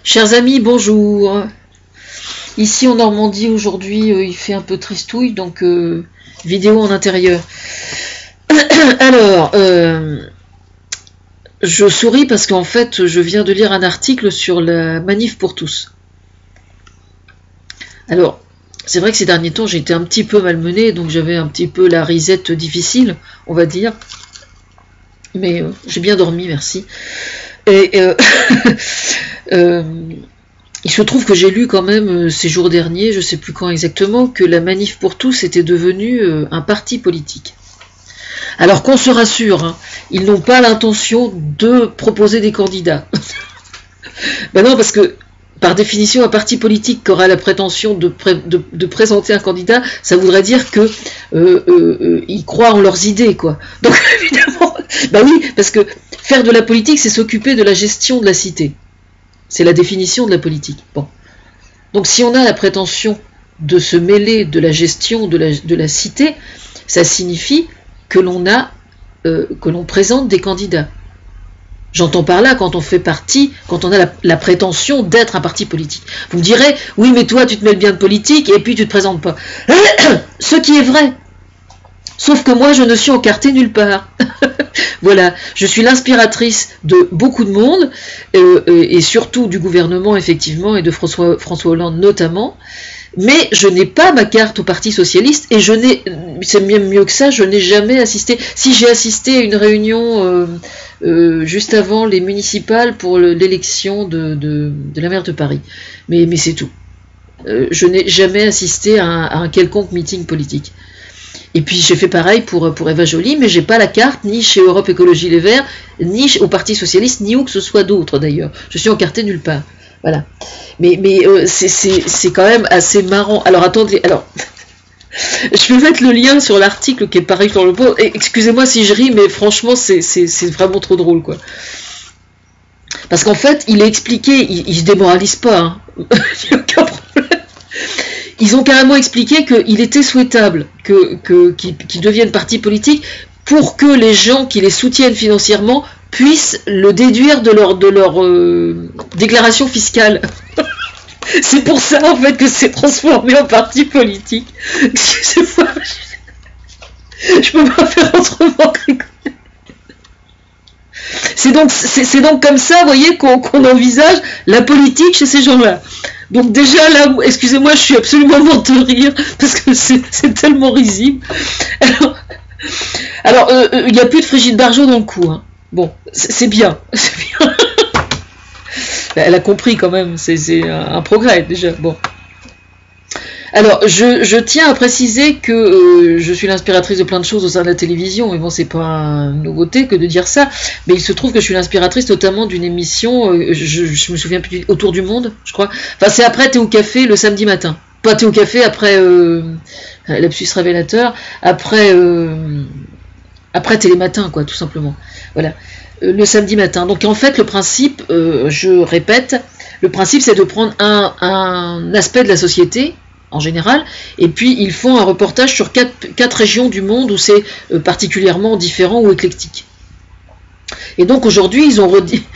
Chers amis, bonjour. Ici en Normandie aujourd'hui, il fait un peu tristouille, donc vidéo en intérieur. Alors, je souris parce qu'en fait, je viens de lire un article sur la manif pour tous. Alors, c'est vrai que ces derniers temps, j'ai été un petit peu malmenée, donc j'avais un petit peu la risette difficile, on va dire. Mais j'ai bien dormi, merci. Et il se trouve que j'ai lu quand même ces jours derniers, je ne sais plus quand exactement, que la manif pour tous était devenue un parti politique. Alors qu'on se rassure, hein, ils n'ont pas l'intention de proposer des candidats. Ben non, parce que par définition, un parti politique qui aura la prétention de présenter un candidat, ça voudrait dire que ils croient en leurs idées, quoi. Donc évidemment, bah oui, parce que faire de la politique, c'est s'occuper de la gestion de la cité. C'est la définition de la politique. Bon. Donc si on a la prétention de se mêler de la gestion de la cité, ça signifie que l'on présente des candidats. J'entends par là quand on fait partie, quand on a la prétention d'être un parti politique. Vous me direz, oui mais toi tu te mêles bien de politique et puis tu te présentes pas. Ce qui est vrai. Sauf que moi je ne suis encartée nulle part. Voilà, je suis l'inspiratrice de beaucoup de monde, et surtout du gouvernement effectivement, et de François Hollande notamment, mais je n'ai pas ma carte au Parti Socialiste, et c'est même mieux que ça, je n'ai jamais assisté. Si j'ai assisté à une réunion juste avant les municipales pour l'élection de la maire de Paris, mais c'est tout. Je n'ai jamais assisté à un quelconque meeting politique. Et puis j'ai fait pareil pour Eva Joly, mais j'ai pas la carte ni chez Europe Écologie Les Verts, ni au Parti Socialiste, ni où que ce soit d'autre d'ailleurs. Je suis encartée nulle part. Voilà. Mais c'est quand même assez marrant. Alors attendez, je vais mettre le lien sur l'article qui est paru sur le post. Excusez-moi si je ris, mais franchement c'est vraiment trop drôle, quoi. Parce qu'en fait, il est expliqué, il se démoralise pas, hein. Il n'y a aucun problème. Ils ont carrément expliqué qu'il était souhaitable qu'ils deviennent parti politique pour que les gens qui les soutiennent financièrement puissent le déduire de leur déclaration fiscale. C'est pour ça en fait que c'est transformé en parti politique. Excusez-moi, je peux pas faire autrement que rigoler. C'est donc comme ça, vous voyez, qu'on envisage la politique chez ces gens-là. Donc déjà là, excusez-moi, je suis absolument morte de rire parce que c'est tellement risible. Alors, il n'y a plus de Brigitte Bardot dans le coup, hein. Bon, c'est bien, c'est bien. Elle a compris quand même, c'est un progrès déjà. Bon. Alors, je tiens à préciser que je suis l'inspiratrice de plein de choses au sein de la télévision, mais bon, c'est pas une nouveauté que de dire ça, mais il se trouve que je suis l'inspiratrice notamment d'une émission, je me souviens plus, Autour du Monde, je crois. Enfin, c'est après Thé au Café le samedi matin. Pas Thé au Café, après lapsus révélateur, après Télématin, quoi, tout simplement. Voilà. Le samedi matin. Donc en fait, le principe, je répète, le principe c'est de prendre un aspect de la société, en général, et puis ils font un reportage sur quatre régions du monde où c'est particulièrement différent ou éclectique. Et donc aujourd'hui, ils ont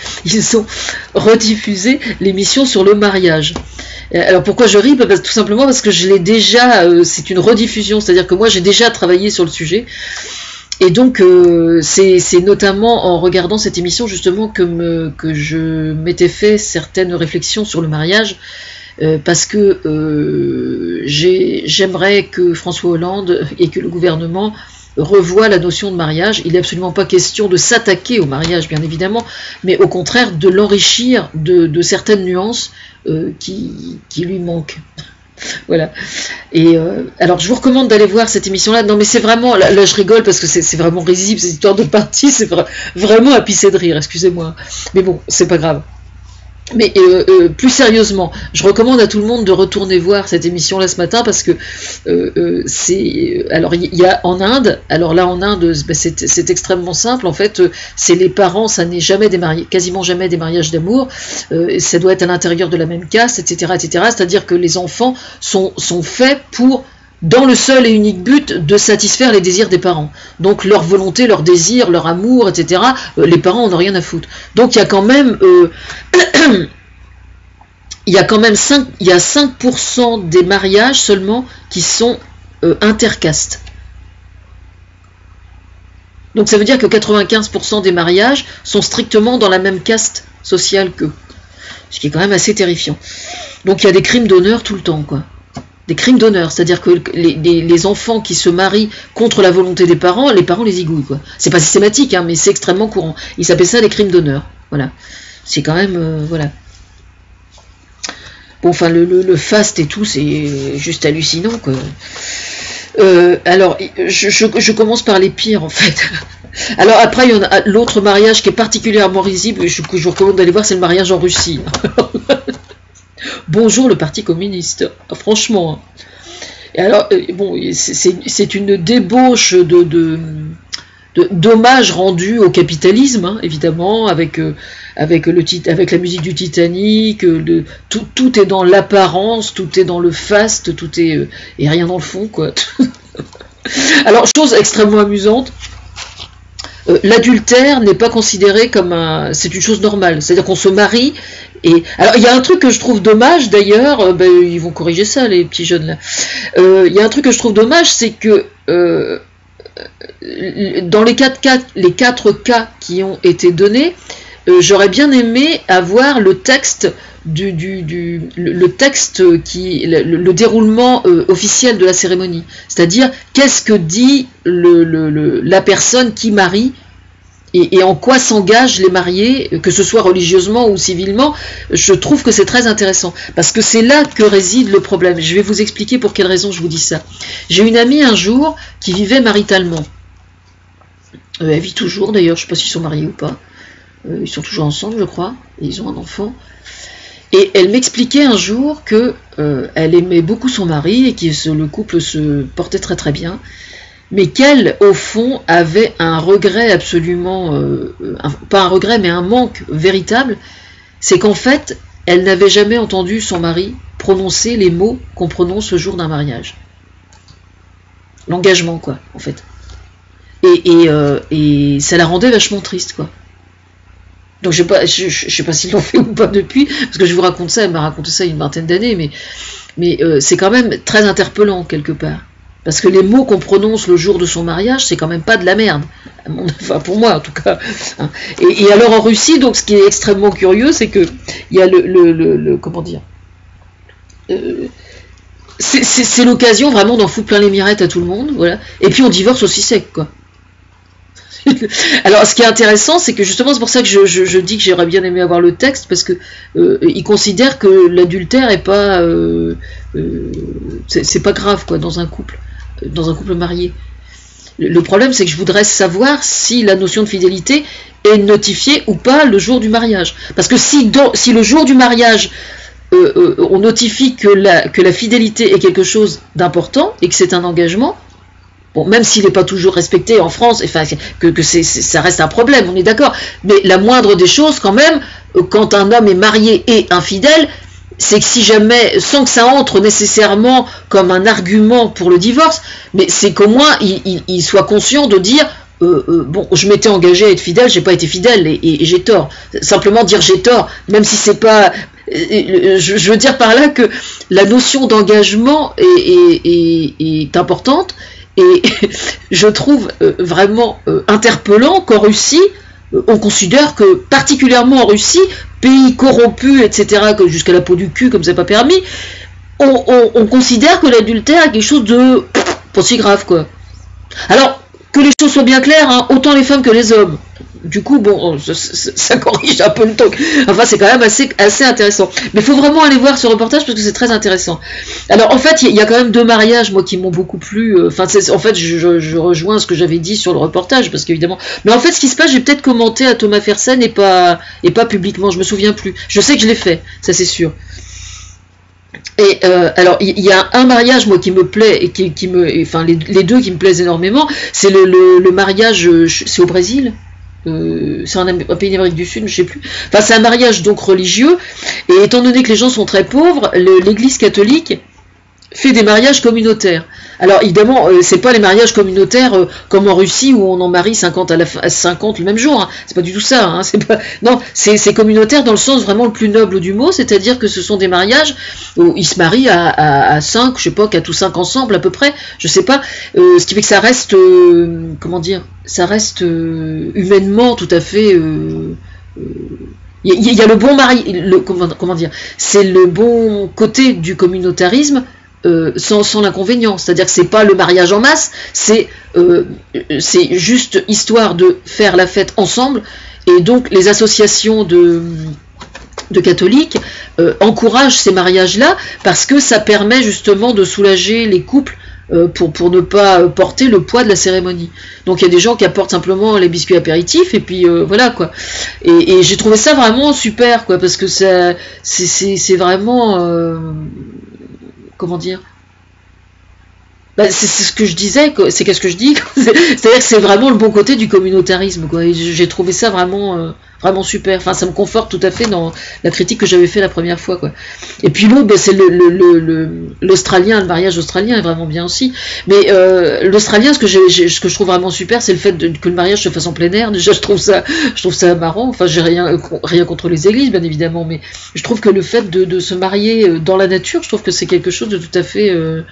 rediffusé l'émission sur le mariage. Alors pourquoi je ris? Tout simplement parce que je l'ai déjà, c'est une rediffusion, c'est-à-dire que moi j'ai déjà travaillé sur le sujet. Et donc c'est notamment en regardant cette émission justement que je m'étais fait certaines réflexions sur le mariage. Parce que j'aimerais que François Hollande et que le gouvernement revoient la notion de mariage. Il n'est absolument pas question de s'attaquer au mariage, bien évidemment, mais au contraire de l'enrichir de certaines nuances qui lui manquent. Voilà. Et alors je vous recommande d'aller voir cette émission-là. Non mais c'est vraiment, là je rigole parce que c'est vraiment risible, ces histoires de parti, c'est vraiment à pisser de rire, excusez-moi. Mais bon, c'est pas grave. Mais plus sérieusement, je recommande à tout le monde de retourner voir cette émission-là ce matin parce que alors il y a en Inde, alors là en Inde c'est extrêmement simple en fait, c'est les parents, ça n'est jamais quasiment jamais des mariages d'amour, ça doit être à l'intérieur de la même caste, etc., c'est-à-dire que les enfants sont faits pour dans le seul et unique but de satisfaire les désirs des parents. Donc leur volonté, leur désir, leur amour, etc., les parents en ont rien à foutre. Donc il y a quand même il y a quand même 5% des mariages seulement qui sont intercastes. Donc ça veut dire que 95% des mariages sont strictement dans la même caste sociale qu'eux. Ce qui est quand même assez terrifiant. Donc il y a des crimes d'honneur tout le temps, quoi. Des crimes d'honneur, c'est-à-dire que les enfants qui se marient contre la volonté des parents, les parents les igouillent, quoi. C'est pas systématique, hein, mais c'est extrêmement courant. Ils s'appellent ça des crimes d'honneur. Voilà. C'est quand même... voilà. Bon, enfin, le faste et tout, c'est juste hallucinant, quoi. Alors, je commence par les pires, en fait. Alors, après, il y en a l'autre mariage qui est particulièrement risible, que je vous recommande d'aller voir, c'est le mariage en Russie. Bonjour le Parti communiste, franchement. Et alors, bon, c'est une débauche d'hommage rendu au capitalisme, hein, évidemment, avec la musique du Titanic, tout est dans l'apparence, tout est dans le faste, tout est et rien dans le fond, quoi. Alors, chose extrêmement amusante, l'adultère n'est pas considéré comme c'est une chose normale, c'est-à-dire qu'on se marie. Et alors il y a un truc que je trouve dommage d'ailleurs, ils vont corriger ça les petits jeunes là. Il y a un truc que je trouve dommage, c'est que dans les 4 cas qui ont été donnés, j'aurais bien aimé avoir le texte le déroulement officiel de la cérémonie, c'est-à-dire qu'est-ce que dit la personne qui marie et en quoi s'engagent les mariés, que ce soit religieusement ou civilement. Je trouve que c'est très intéressant, parce que c'est là que réside le problème. Je vais vous expliquer pour quelle raison je vous dis ça. J'ai une amie un jour qui vivait maritalement. Elle vit toujours d'ailleurs, je ne sais pas s'ils sont mariés ou pas. Ils sont toujours ensemble, je crois, et ils ont un enfant. Et elle m'expliquait un jour que elle aimait beaucoup son mari et que le couple se portait très très bien, mais qu'elle, au fond, avait un regret absolument, pas un regret, mais un manque véritable, c'est qu'en fait, elle n'avait jamais entendu son mari prononcer les mots qu'on prononce le jour d'un mariage. L'engagement, quoi, en fait. Et ça la rendait vachement triste, quoi. Donc je sais pas s'ils l'ont fait ou pas depuis, parce que je vous raconte ça, elle m'a raconté ça il y a une vingtaine d'années, mais c'est quand même très interpellant quelque part. Parce que les mots qu'on prononce le jour de son mariage, c'est quand même pas de la merde. Enfin, pour moi, en tout cas. Et alors, en Russie, donc, ce qui est extrêmement curieux, c'est que il y a comment dire, c'est l'occasion vraiment d'en foutre plein les mirettes à tout le monde, voilà. Et puis, on divorce aussi sec, quoi. Alors, ce qui est intéressant, c'est que justement, c'est pour ça que je dis que j'aurais bien aimé avoir le texte, parce que ils considèrent que l'adultère est pas, c'est pas grave, quoi, dans un couple marié. Le problème, c'est que je voudrais savoir si la notion de fidélité est notifiée ou pas le jour du mariage. Parce que si le jour du mariage, on notifie que la fidélité est quelque chose d'important et que c'est un engagement, bon, même s'il n'est pas toujours respecté en France, enfin, ça reste un problème, on est d'accord. Mais la moindre des choses, quand même, quand un homme est marié et infidèle, c'est que si jamais, sans que ça entre nécessairement comme un argument pour le divorce, mais c'est qu'au moins il soit conscient de dire bon, je m'étais engagé à être fidèle, j'ai pas été fidèle et j'ai tort. Simplement dire j'ai tort, même si c'est pas. Je veux dire par là que la notion d'engagement est importante, et je trouve vraiment interpellant qu'en Russie, on considère que, particulièrement en Russie, pays corrompu, etc., que jusqu'à la peau du cul, comme c'est pas permis, on considère que l'adultère est quelque chose de pas si grave, quoi. Alors, que les choses soient bien claires, hein, autant les femmes que les hommes. Du coup, bon, ça corrige un peu le truc. Enfin, c'est quand même assez intéressant. Mais il faut vraiment aller voir ce reportage parce que c'est très intéressant. Alors, en fait, il y a quand même 2 mariages, moi, qui m'ont beaucoup plu. Enfin, en fait, je rejoins ce que j'avais dit sur le reportage, parce qu'évidemment... Mais en fait, ce qui se passe, j'ai peut-être commenté à Thomas Fersen et pas publiquement, je me souviens plus. Je sais que je l'ai fait, ça c'est sûr. Et alors, il y a un mariage, moi, qui me plaît, et enfin, les 2 qui me plaisent énormément, c'est le mariage, c'est au Brésil. C'est un pays d'Amérique du Sud, je sais plus. Enfin, c'est un mariage donc religieux, et étant donné que les gens sont très pauvres, l'Église catholique fait des mariages communautaires. Alors évidemment, c'est pas les mariages communautaires comme en Russie où on en marie 50 à 50 le même jour. Hein. C'est pas du tout ça. Hein. Non, c'est communautaire dans le sens vraiment le plus noble du mot, c'est-à-dire que ce sont des mariages où ils se marient à 5, je sais pas, 4 ou 5 ensemble à peu près, je sais pas. Ce qui fait que ça reste, comment dire, ça reste humainement tout à fait. Il y a le bon mari, comment dire, c'est le bon côté du communautarisme. Sans l'inconvénient, c'est-à-dire que c'est pas le mariage en masse, c'est juste histoire de faire la fête ensemble, et donc les associations de catholiques encouragent ces mariages-là parce que ça permet justement de soulager les couples pour ne pas porter le poids de la cérémonie. Donc il y a des gens qui apportent simplement les biscuits apéritifs et puis voilà quoi. Et j'ai trouvé ça vraiment super quoi, parce que c'est vraiment comment dire, c'est ce que je disais, c'est qu'est-ce que je dis, c'est-à-dire que c'est vraiment le bon côté du communautarisme quoi. Et j'ai trouvé ça vraiment vraiment super, enfin ça me conforte tout à fait dans la critique que j'avais fait la première fois quoi. Et puis l'autre, c'est l'australien, le mariage australien est vraiment bien aussi, mais l'australien, ce que je trouve vraiment super, c'est le fait que le mariage se fasse en plein air. Déjà je trouve ça marrant, enfin j'ai rien contre les églises bien évidemment, mais je trouve que le fait de se marier dans la nature, je trouve que c'est quelque chose de tout à fait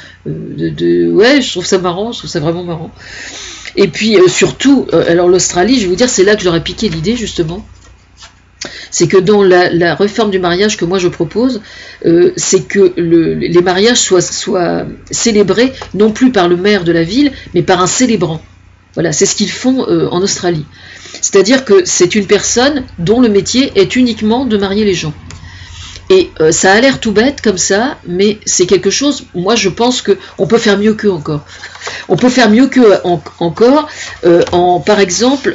ouais, je trouve ça marrant, je trouve ça vraiment marrant. Et puis surtout, alors l'Australie, je vais vous dire, c'est là que j'aurais piqué l'idée justement. C'est que dans la réforme du mariage que moi je propose, c'est que les mariages soient célébrés non plus par le maire de la ville, mais par un célébrant. Voilà, c'est ce qu'ils font en Australie. C'est-à-dire que c'est une personne dont le métier est uniquement de marier les gens. Et ça a l'air tout bête comme ça, mais c'est quelque chose, moi je pense qu'on peut faire mieux qu'eux encore. On peut faire mieux qu'eux encore, par exemple,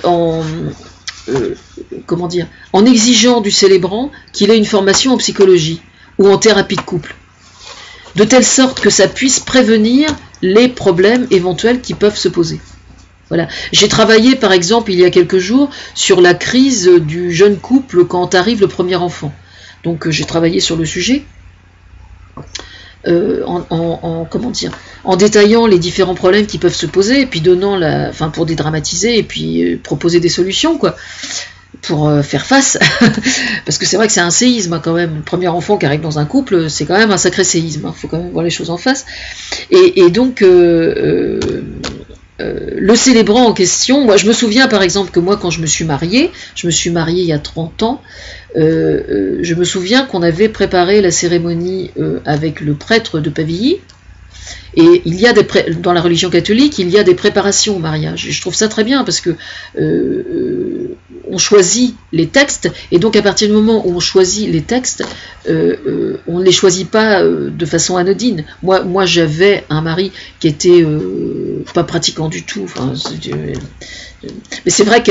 comment dire, en exigeant du célébrant qu'il ait une formation en psychologie ou en thérapie de couple, de telle sorte que ça puisse prévenir les problèmes éventuels qui peuvent se poser. Voilà. J'ai travaillé par exemple il y a quelques jours sur la crise du jeune couple quand arrive le premier enfant. Donc j'ai travaillé sur le sujet comment dire, en détaillant les différents problèmes qui peuvent se poser et puis donnant pour dédramatiser et puis proposer des solutions quoi, pour faire face parce que c'est vrai que c'est un séisme hein, quand même. Le premier enfant qui arrive dans un couple, c'est quand même un sacré séisme. Faut quand même voir les choses en face. Et donc le célébrant en question, moi je me souviens par exemple que moi quand je me suis mariée il y a 30 ans, je me souviens qu'on avait préparé la cérémonie avec le prêtre de Pavilly, et il y a dans la religion catholique, il y a des préparations au mariage, et je trouve ça très bien parce que on choisit les textes, et donc à partir du moment où on choisit les textes, on ne les choisit pas de façon anodine. Moi j'avais un mari qui était pas pratiquant du tout, enfin, mais c'est vrai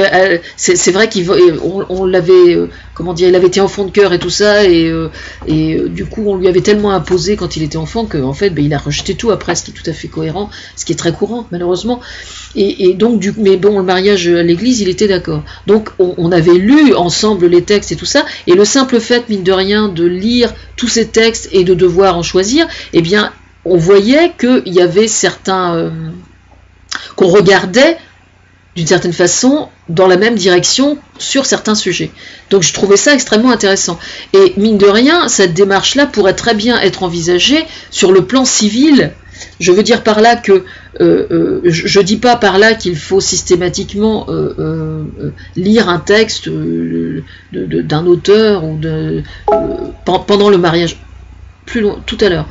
qu'on l'avait, comment dire, il avait été enfant de cœur et tout ça, et du coup on lui avait tellement imposé quand il était enfant qu'en fait il a rejeté tout après, ce qui est tout à fait cohérent, ce qui est très courant malheureusement, et donc mais bon, le mariage à l'église il était d'accord, donc on avait lu ensemble les textes et tout ça, et le simple fait mine de rien de lire tous ces textes et de devoir en choisir, eh bien on voyait qu'il y avait certains qu'on regardait d'une certaine façon dans la même direction sur certains sujets. Donc je trouvais ça extrêmement intéressant. Et mine de rien, cette démarche-là pourrait très bien être envisagée sur le plan civil. Je veux dire par là que je dis pas par là qu'il faut systématiquement lire un texte d'un auteur ou pendant le mariage. Plus loin, tout à l'heure.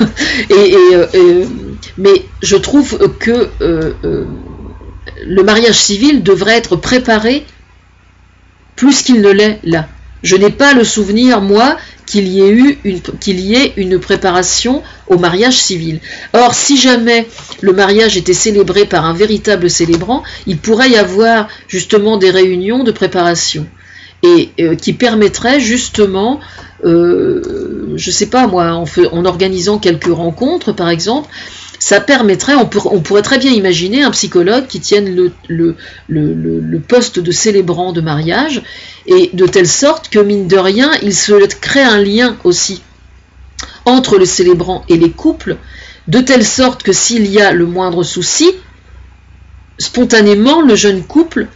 Mais je trouve que le mariage civil devrait être préparé plus qu'il ne l'est là. Je n'ai pas le souvenir, moi, qu'il y ait une préparation au mariage civil. Or, si jamais le mariage était célébré par un véritable célébrant, il pourrait y avoir justement des réunions de préparation et qui permettraient justement, je sais pas moi, en organisant quelques rencontres par exemple, ça permettrait, on pourrait très bien imaginer un psychologue qui tienne le poste de célébrant de mariage, et de telle sorte que mine de rien, il se crée un lien aussi entre le célébrant et les couples, de telle sorte que s'il y a le moindre souci, spontanément, le jeune couple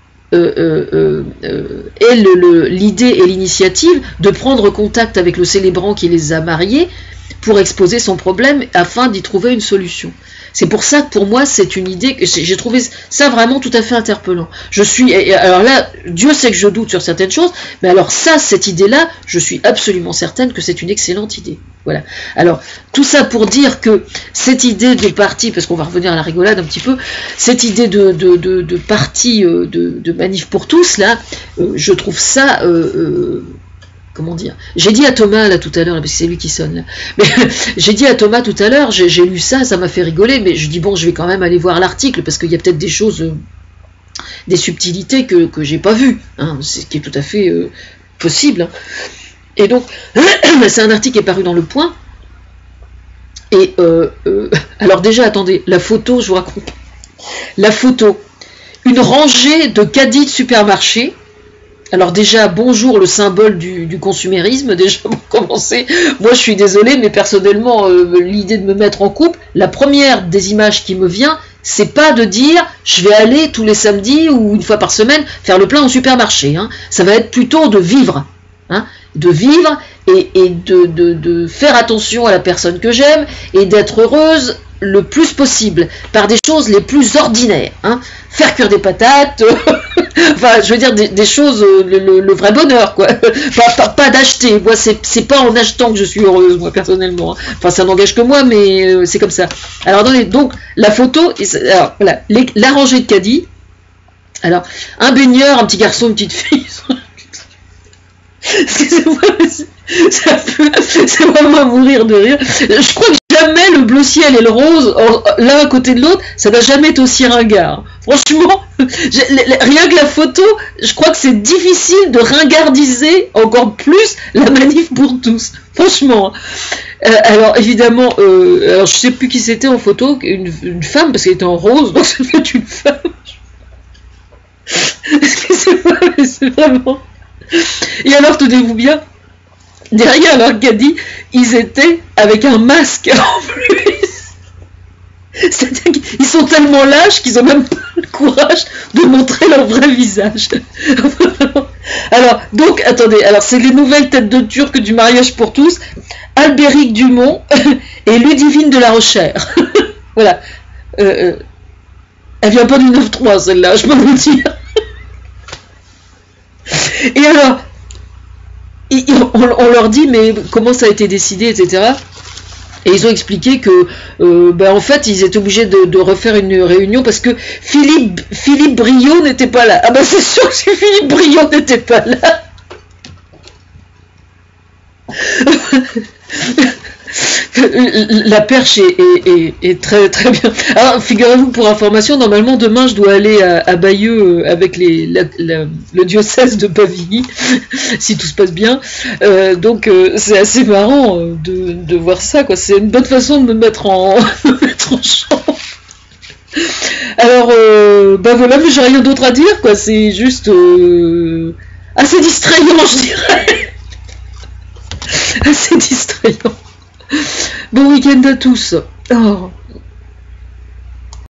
ait l'idée et l'initiative de prendre contact avec le célébrant qui les a mariés pour exposer son problème afin d'y trouver une solution. C'est pour ça que pour moi c'est une idée que j'ai trouvé ça vraiment tout à fait interpellant. Alors là, Dieu sait que je doute sur certaines choses, mais alors cette idée-là, je suis absolument certaine que c'est une excellente idée. Voilà. Alors tout ça pour dire que cette idée de parti, parce qu'on va revenir à la rigolade un petit peu, cette idée de parti de manif pour tous là, je trouve ça comment dire, j'ai dit à Thomas là tout à l'heure, parce que c'est lui qui sonne là, mais j'ai dit à Thomas tout à l'heure, j'ai lu ça m'a fait rigoler, mais je dis bon, je vais quand même aller voir l'article, parce qu'il y a peut-être des choses, des subtilités que j'ai pas vues, hein, ce qui est tout à fait possible. Hein. Et donc, c'est un article qui est paru dans Le Point, et alors déjà, attendez, la photo, je vous raconte, la photo, une rangée de caddies de supermarché. Alors déjà, bonjour le symbole du consumérisme, déjà pour commencer, moi je suis désolée, mais personnellement, l'idée de me mettre en couple, la première des images qui me vient, c'est pas de dire, je vais aller tous les samedis ou une fois par semaine faire le plein au supermarché, hein. Ça va être plutôt de vivre, hein, de vivre et de faire attention à la personne que j'aime et d'être heureuse le plus possible, par des choses les plus ordinaires, hein. Faire cuire des patates, enfin, je veux dire des choses, le vrai bonheur, quoi. Pas d'acheter, moi, c'est pas en achetant que je suis heureuse, moi, personnellement. Hein. Enfin, ça n'engage que moi, mais c'est comme ça. Alors, attendez, donc, la photo, alors, voilà, la rangée de caddies, alors, un baigneur, un petit garçon, une petite fille, excusez-moi, c'est vraiment à mourir de rire. Je crois que jamais le bleu ciel et le rose, l'un à côté de l'autre, ça n'a jamais été aussi ringard. Franchement, rien que la photo, je crois que c'est difficile de ringardiser encore plus la manif pour tous. Franchement. Alors évidemment, alors je sais plus qui c'était en photo, une femme, parce qu'elle était en rose, donc ça peut être une femme. Excusez-moi, mais c'est vraiment... Et alors, tenez-vous bien, derrière leur caddie, ils étaient avec un masque en plus. C'est-à-dire qu'ils sont tellement lâches qu'ils n'ont même pas le courage de montrer leur vrai visage. Alors, donc, attendez, alors c'est les nouvelles têtes de Turc du mariage pour tous, Albéric Dumont et Ludivine de la Rochère. Voilà. Elle vient pas du 9-3, celle-là, je peux vous dire. Et alors, on leur dit, mais comment ça a été décidé, etc. Et ils ont expliqué que, en fait, ils étaient obligés de refaire une réunion parce que Philippe Briot n'était pas là. Ah ben c'est sûr que Philippe Briot n'était pas là. La perche est très très bien. Alors figurez-vous, pour information, normalement demain je dois aller à Bayeux avec le diocèse de Bavigny, si tout se passe bien. Donc c'est assez marrant de voir ça, quoi. C'est une bonne façon de me mettre en champ. Alors voilà, mais j'ai rien d'autre à dire, quoi. C'est juste assez distrayant, je dirais. Assez distrayant. Bon week-end à tous. Oh.